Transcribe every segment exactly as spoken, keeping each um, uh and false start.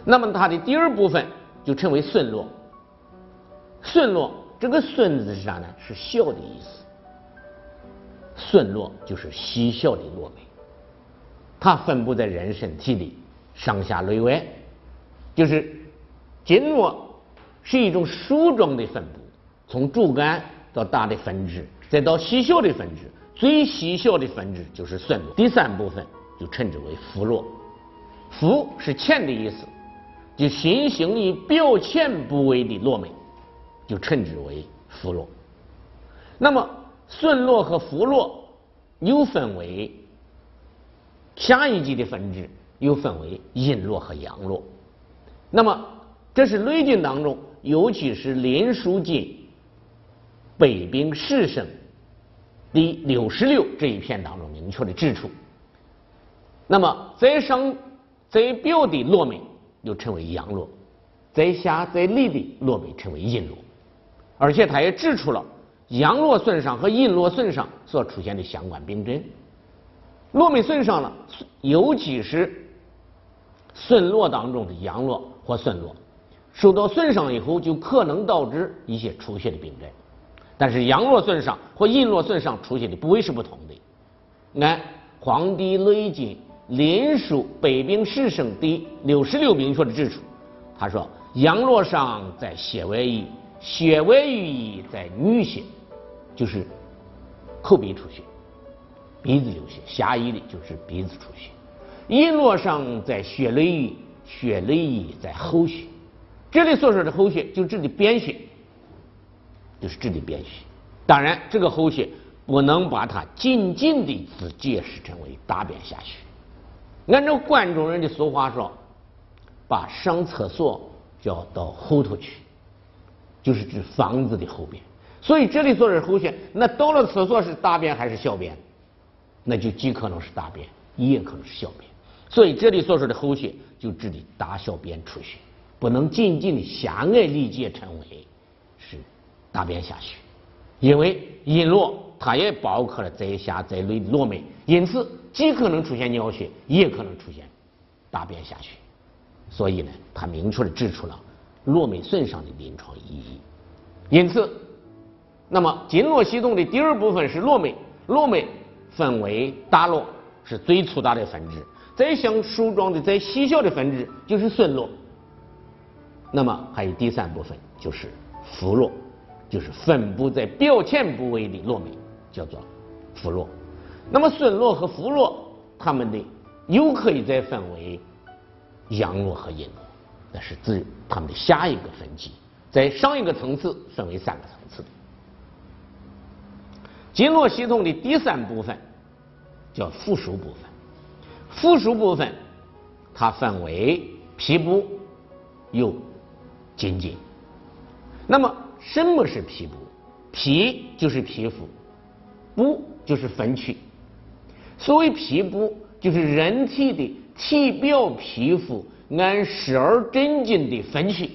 那么它的第二部分就称为顺络。顺络这个顺字是啥呢？是笑的意思。顺络就是嬉笑的络眉，它分布在人身体的上下内外，就是经络是一种梳状的分布，从主干到大的分支，再到细小的分支，最细小的分支就是顺络。第三部分就称之为浮络。浮是浅的意思，就循行于表浅部位的络眉，就称之为浮络。那么顺络和浮络又分为下一级的分支，又分为阴络和阳络。那么这是《内经》当中，尤其是《灵枢经·北病释声》第六十六这一篇当中明确的指出。那么在上在表的络眉又称为阳络，在下在里的络眉称为阴络，而且他也指出了阳络损伤和阴络损伤所出现的相关病症。络眉损伤了，尤其是顺络当中的阳络或顺络受到损伤以后，就可能导致一些出血的病症。但是阳络损伤或阴络损伤出现的部位是不同的。按《黄帝内经·灵枢·北病释声》第六十六明确的指出，他说：阳络伤在血外溢，血外溢在衄血，就是口鼻出血，鼻子流血，下溢的就是鼻子出血。阴络伤在血内溢，血内溢在后血。这里所说的后血就指的便血，就是指的便血。当然这个后血不能把它仅仅的只解释成为大便下血。按照关中人的俗话说，把上厕所叫到后头去，就是指房子的后边。所以这里所说的后血，那到了厕所是大便还是小便？那就既可能是大便，也可能是小便。所以这里所说的后血就指的大小便出血，不能仅仅的狭隘理解成为是大便下血。因为阴络它也包括了在下在内的络眉，因此既可能出现尿血，也可能出现大便下血。所以呢，它明确的指出了络眉损伤的临床意义。因此，那么经络系统的第二部分是络眉，络眉分为大络，是最粗大的分支，再向梳状的再细小的分支就是顺络。那么还有第三部分就是浮络，就是分布在表浅部位的络眉，叫做浮络。那么顺络和浮络，它们的又可以再分为阳络和阴络，那是指它们的下一个分级，在上一个层次分为三个层次的。经络系统的第三部分叫附属部分，附属部分它分为皮部有筋经。那么什么是皮部？皮就是皮肤，部就是分区。所谓皮部，就是人体的体表皮肤按十二真经的分区，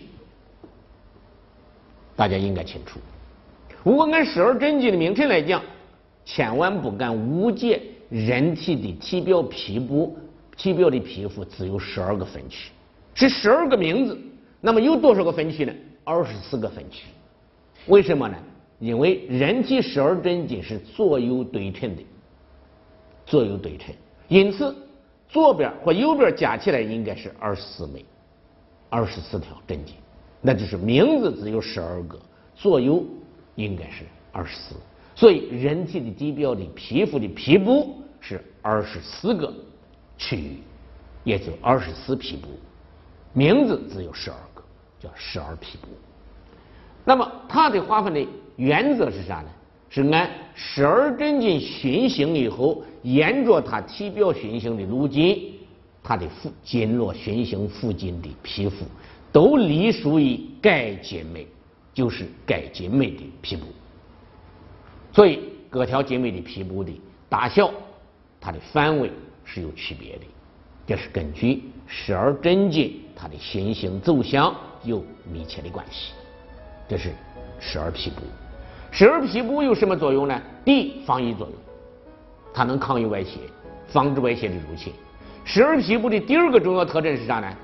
大家应该清楚。如果按十二真经的名称来讲，千万不敢误解人体的体表皮部，体表的皮肤只有十二个分区，是十二个名字。那么有多少个分区呢？二十四个分区。为什么呢？因为人体十二真经是左右对称的，左右对称，因此左边或右边加起来应该是二十四枚，二十四条真经，那就是名字只有十二个，左右应该是二十四。所以人体的体表的皮肤的皮部是二十四个区域，也就二十四皮部，名字只有十二个，叫十二皮部。那么它的划分的原则是啥呢？是按十二真经循行以后，沿着它体表循行的路径，它的附经络循行附近的皮肤都隶属于该经脉，就是该经脉的皮部。所以各条经脉的皮部的大小，它的范围是有区别的，这是根据十二真经它的循行走向有密切的关系。这是十二皮部。十二皮部有什么作用呢？第一，防御作用，它能抗御外邪，防止外邪的入侵。十二皮部的第二个重要特征是啥呢？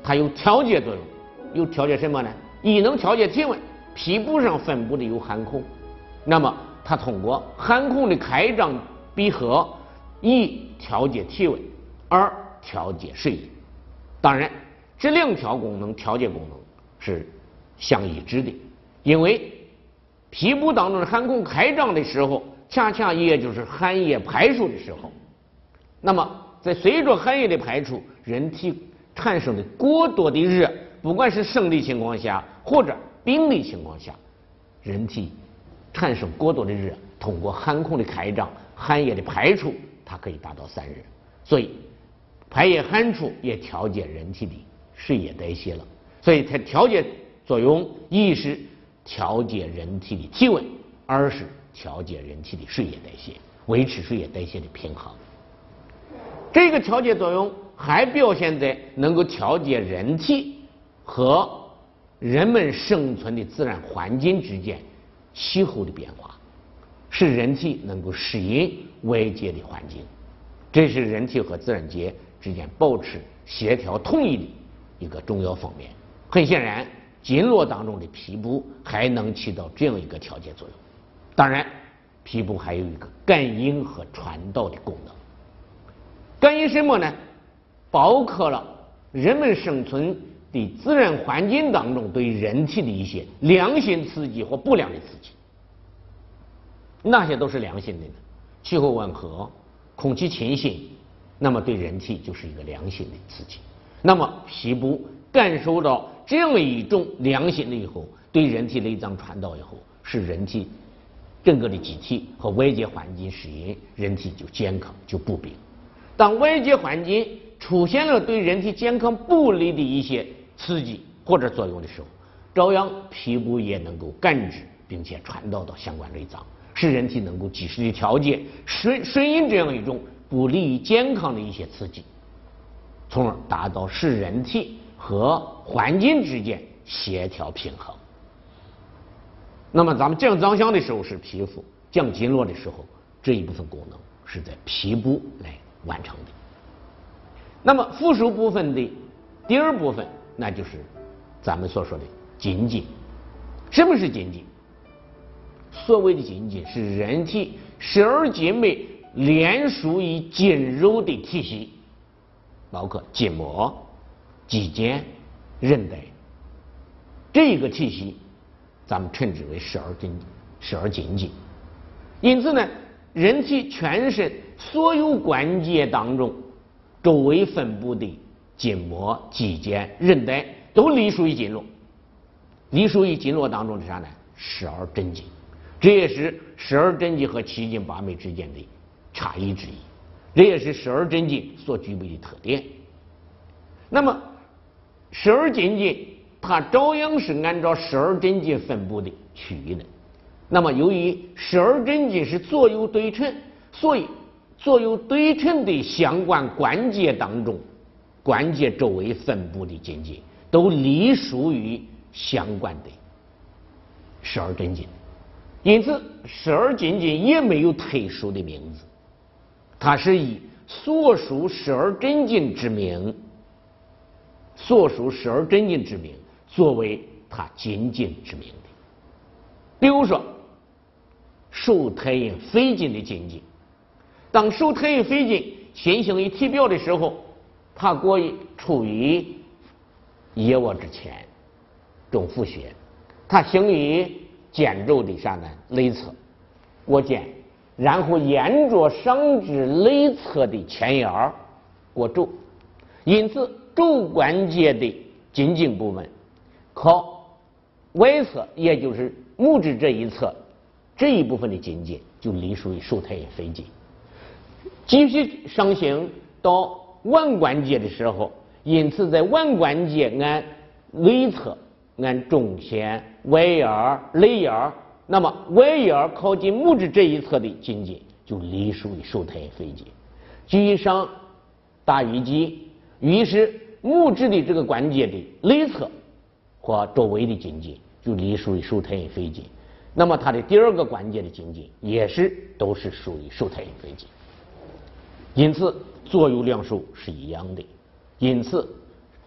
它有调节作用，有调节什么呢？一能调节体温，皮肤上分布的有汗孔，那么它通过汗孔的开张闭合，一调节体温，二调节睡意。当然，这两条功能调节功能是相一致的，因为皮肤当中的汗孔开张的时候，恰恰也就是汗液排出的时候。那么，在随着汗液的排出，人体产生的过多的热，不管是生理情况下或者病理情况下，人体产生过多的热，通过汗孔的开张、汗液的排出，它可以达到散热。所以，排液汗出也调节人体的水液代谢了。所以它调节作用一是调节人体的体温，二是调节人体的水液代谢，维持水液代谢的平衡。这个调节作用还表现在能够调节人体和人们生存的自然环境之间气候的变化，使人体能够适应外界的环境。这是人体和自然界之间保持协调统一的一个重要方面。很显然，经络当中的皮肤还能起到这样一个调节作用。当然，皮肤还有一个感应和传导的功能。感应什么呢？包括了人们生存的自然环境当中对人体的一些良性刺激或不良的刺激。哪些都是良性的呢？气候温和，空气清新，那么对人体就是一个良性的刺激。那么皮肤感受到这样一种良性的以后，对人体内脏传导以后，使人体整个的机体和外界环境适应，人体就健康就不病。当外界环境出现了对人体健康不利的一些刺激或者作用的时候，照样皮肤也能够感知并且传导到相关内脏，使人体能够及时的调节顺顺应这样一种不利于健康的一些刺激，从而达到使人体和环境之间协调平衡。那么咱们降脏象的时候是皮肤，降经络的时候这一部分功能是在皮肤来完成的。那么附属部分的第二部分，那就是咱们所说的筋经。什么是筋经？所谓的筋经是人体十二经脉连属于筋肉的体系，包括筋膜、肌腱、韧带，这个体系咱们称之为十二筋十二筋经。因此呢，人体全身所有关节当中周围分布的筋膜、肌腱、韧带都隶属于经络，隶属于经络当中的啥呢？十二真经。这也是十二真经和七经八脉之间的差异之一，这也是十二真经所具备的特点。那么十二真经它照样是按照十二真经分布的区域的。那么由于十二真经是左右对称，所以左右对称的相关关节当中，关节周围分布的筋经都隶属于相关的十二真经。因此十二真经也没有特殊的名字，它是以所属十二真经之名，所属十二真经之名作为它筋经之名的。比如说手太阴肺经的筋经，当手太阴肺经先行于体表的时候，它过于处于腋窝之前，中府穴，它行于肩周的啥呢？内侧，过肩，然后沿着上肢内侧的前沿儿过肘，因此肘关节的筋经部分靠外侧，也就是拇指这一侧这一部分的筋经就隶属于手太阴肺经。继续上行到腕关节的时候，因此在腕关节按内侧，按中线、外沿、内沿，那么外沿靠近拇指这一侧的筋经就隶属于手太阴肺经。居上大鱼际，于是拇指的这个关节的内侧或周围的筋经就隶属于手太阴肺经。那么它的第二个关节的筋经也是都是属于手太阴肺经。因此左右两手是一样的。因此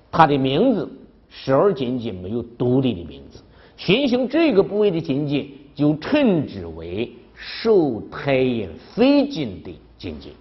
它的名字十二经筋没有独立的名字，循行这个部位的经筋就称之为受太阴肺经的经筋，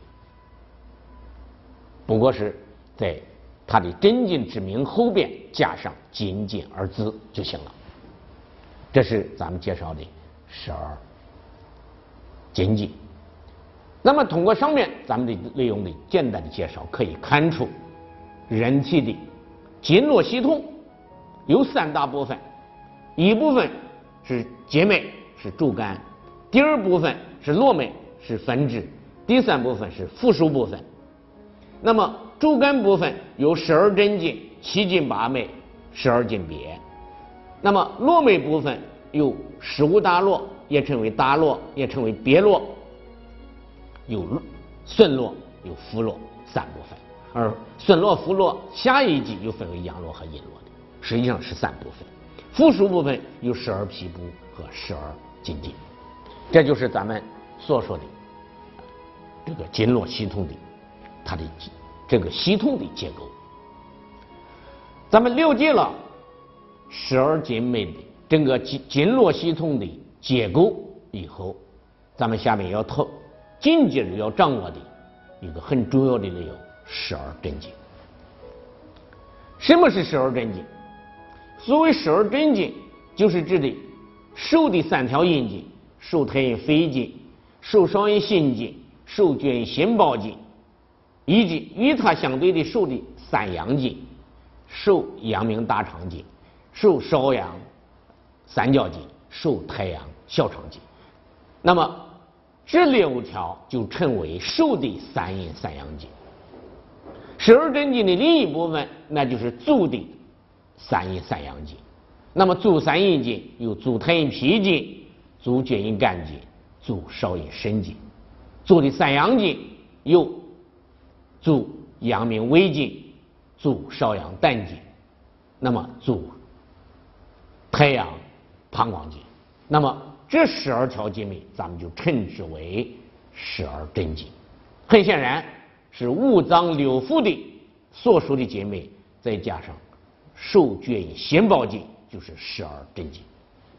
不过是在它的真经之名后边加上经筋二字就行了。这是咱们介绍的十二经筋。那么通过上面咱们的内容的简单的介绍，可以看出人体的经络系统有三大部分，一部分是结脉是主干，第二部分是络脉是分支，第三部分是附属部分。那么主干部分有十二真经、七经八脉、十二经别。那么络脉部分有十五大络，也称为大络，也称为别络，有顺络、有浮络三部分。而顺络、浮络下一级又分为阳络和阴络的，实际上是三部分。附属部分有十二皮部和十二经筋，这就是咱们所说的这个经络系统的它的这个系统的结构。咱们了解了十二经脉的整个经经络系统的结构以后，咱们下面要透紧接着要掌握的一个很重要的内容，十二真经。什么是十二真经？所谓十二真经，就是指的手的三条阴经：手太阴肺经、手少阴心经、手厥阴心包经，以及与它相对的手的三阳经：手阳明大肠经、手少阳三角经、手太阳小肠经。那么这六条就称为手的三阴三阳经。十二真经的另一部分，那就是足的三阴三阳经。那么足三阴经有足太阴脾经、足厥阴肝经、足少阴肾经。足的三阳经有足阳明胃经、足少阳胆经，那么足太阳膀胱经。那么这十二条经脉，咱们就称之为十二真经。很显然是五脏六腑的所属的经脉，再加上手厥阴心包经，就是十二真经。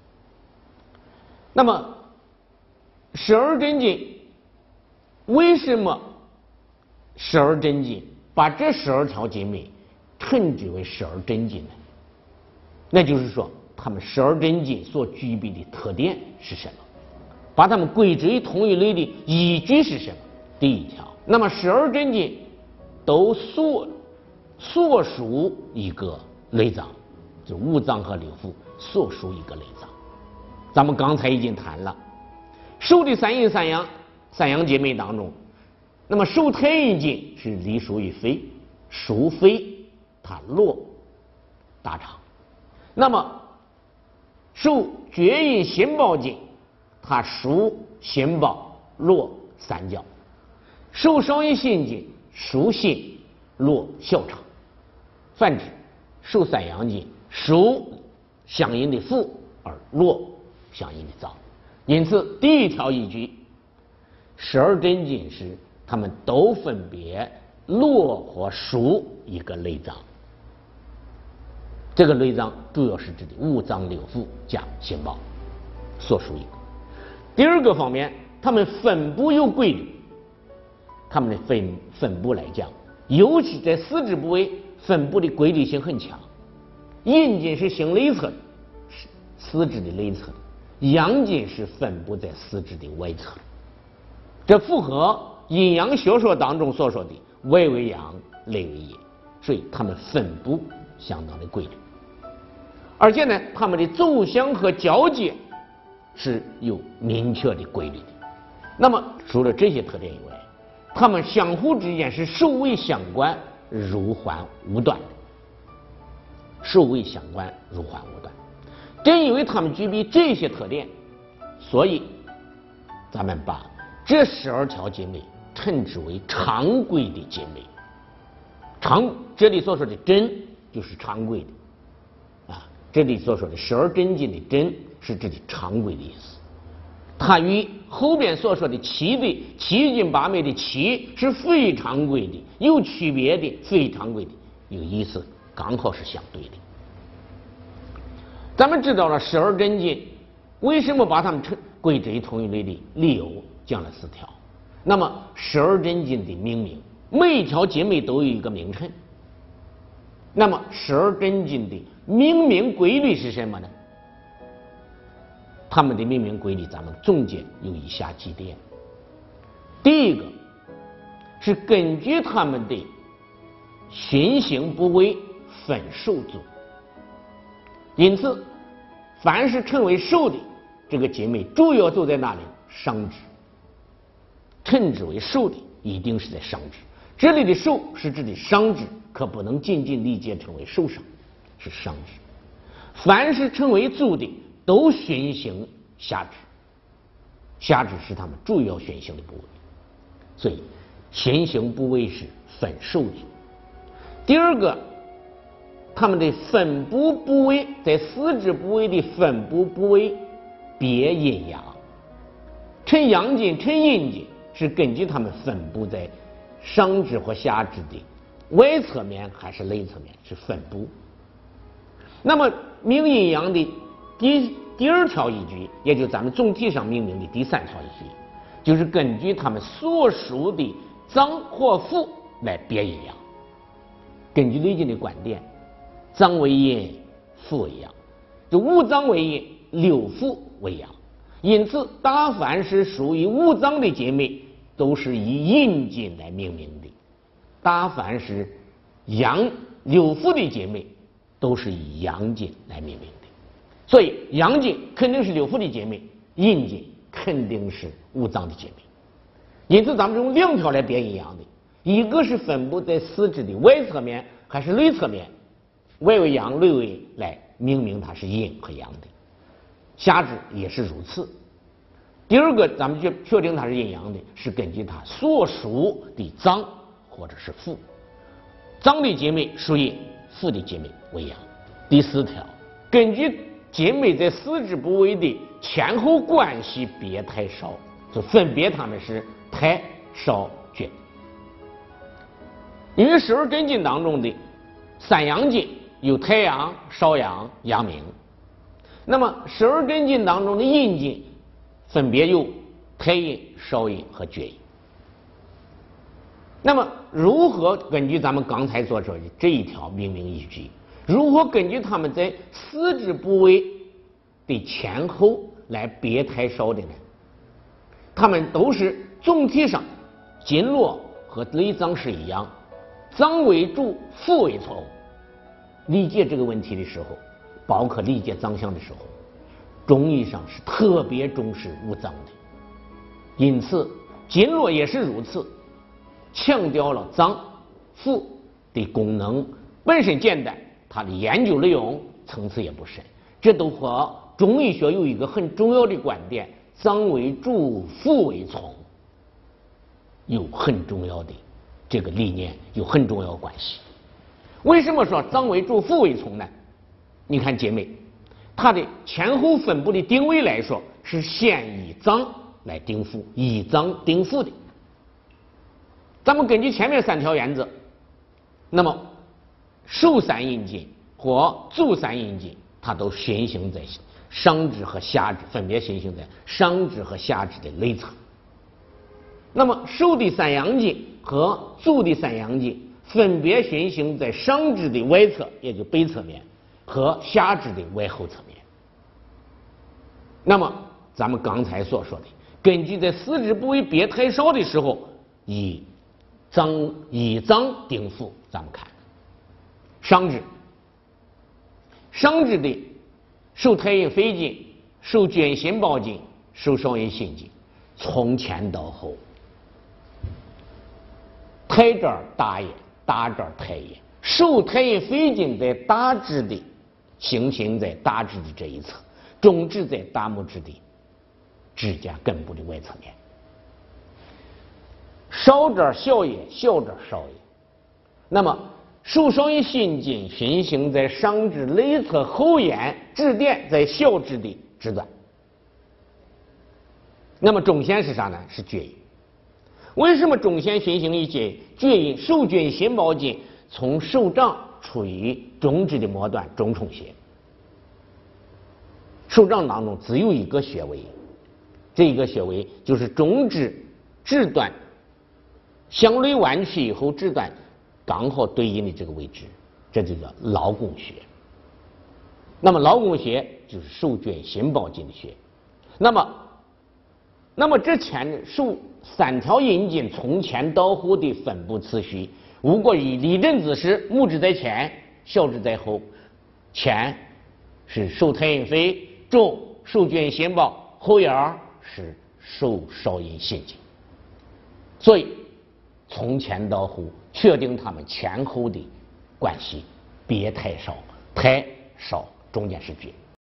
那么十二真经为什么十二真经把这十二条经脉称之为十二真经呢？那就是说他们十二真经所具备的特点是什么？把它们归之于同一类的依据是什么？第一条，那么十二真经都所所属一个内脏，就五脏和六腑所属一个内脏。咱们刚才已经谈了手的三阴三阳三阳经脉当中，那么手太阴经是隶属于肺，属肺，它络大肠。那么手厥阴心包经，它属心包，络三焦。手少阴心经属心，络小肠。反之，手三阳经属相应的腑，而络相应的脏。因此第一条依据，十二真经是它们都分别络或属一个内脏。这个内脏主要是指的五脏六腑加心包，所属一个。第二个方面，它们分布有规律，它们的分分布来讲，尤其在四肢部位分布的规律性很强。阴经是行内侧的，是四肢的内侧的；阳经是分布在四肢的外侧的。这符合阴阳学说当中所说的外为阳，内为阴，所以它们分布相当的规律。而且呢，它们的走向和交界是有明确的规律的。那么除了这些特点以外，它们相互之间是首尾相关，如环无断的。首尾相关，如环无断。正因为它们具备这些特点，所以咱们把这十二条经脉称之为常规的经脉。常这里所说的真就是常规的。这里所说的十二真经的真是指的常规的意思，它与后边所说的七的七经八脉的七是非常规的，有区别的，非常规的有意思刚好是相对的。咱们知道了十二真经为什么把它们称归之于同一类的理由，讲了四条。那么十二真经的命名，每一条经脉都有一个名称。那么十二真经的命名规律是什么呢？它们的命名规律咱们总结有以下几点。第一个是根据它们的循行部位分受组，因此凡是称为受的这个经脉，主要都在哪里？上肢。称之为受的，一定是在上肢。这里的受是指的上肢，可不能仅仅理解成为受伤，是上肢。凡是称为足的，都循行下肢，下肢是他们主要循行的部位，所以循行部位是分受组。第二个，他们的分布部位在四肢部位的分布部位别阴阳，称阳经、称阴经是根据他们分布在上肢或下肢的外侧面还是内侧面是分布。那么命阴阳的第第二条依据，也就是咱们总体上命名的第三条依据，就是根据他们所属的脏或腑来别阴阳。根据《内经》的观点，脏为阴，腑为阳，就五脏为阴，六腑为阳。因此，大凡是属于五脏的经脉，都是以阴经来命名的；大凡是阳六腑的经脉，都是以阳经来命名的。所以，阳经肯定是六腑的经脉，阴经肯定是五脏的经脉。因此，咱们用两条来别阴阳的，一个是分布在四肢的外侧面还是内侧面，外为阳，内为来命名它是阴和阳的。下肢也是如此。第二个，咱们确确定它是阴阳的，是根据它所属的脏或者是腑，脏的经脉属阴，腑的经脉为阳。第四条，根据经脉在四肢部位的前后关系别太少，就分别它们是太、少、厥。因为十二真经当中的三阳经有太阳、少阳、阳明，那么十二真经当中的阴经分别有太阴、少阴和厥阴。那么如何根据咱们刚才所说的这一条命名依据，如何根据他们在四肢部位的前后来别太少的呢？他们都是总体上经络和内脏是一样，脏为主，腑为从。理解这个问题的时候，包括理解脏象的时候，中医上是特别重视五脏的，因此经络也是如此，强调了脏腑的功能本身简单，它的研究内容层次也不深，这都和中医学有一个很重要的观点，脏为主，腑为从，有很重要的这个理念，有很重要关系。为什么说脏为主，腑为从呢？你看经脉，它的前后分布的定位来说，是先以脏来定腑，以脏定腑的。咱们根据前面三条原则，那么手三阴经或足三阴经，它都循行在上肢和下肢，分别循行在上肢和下肢的内侧。那么手的三阳经和足的三阳经分别循行在上肢的外侧，也就背侧面，和下肢的外后侧面。那么咱们刚才所说的，根据在四肢部位别太少的时候，以脏以脏定腑，咱们看上肢，上肢的手太阴肺经、手厥阴心包经、手少阴心经，从前到后，太这儿大也，大这儿太也。手太阴肺经在大指的行行在大指的这一侧，中指在大拇指的指甲根部的外侧面。少这儿小也，小这儿少也。那么手少阴心经循行在上肢内侧后沿，指点在小指的指端。那么中线是啥呢？是厥阴。为什么中线循行于厥阴？厥阴手厥阴心包经从手掌处于中指的末端中冲穴。手掌当中只有一个穴位，这一个穴位就是中指指端向内弯曲以后，指端刚好对应的这个位置，这就叫劳宫穴。那么劳宫穴就是手卷心包经的穴。那么，那么之前手三条阴经从前到后的分布次序，如果以立正姿势，拇指在前，小指在后，前是手太阴肺，中手卷心包，后腰是手少阴心经。所以从前到后确定它们前后的关系，别太少，太少中间是绝。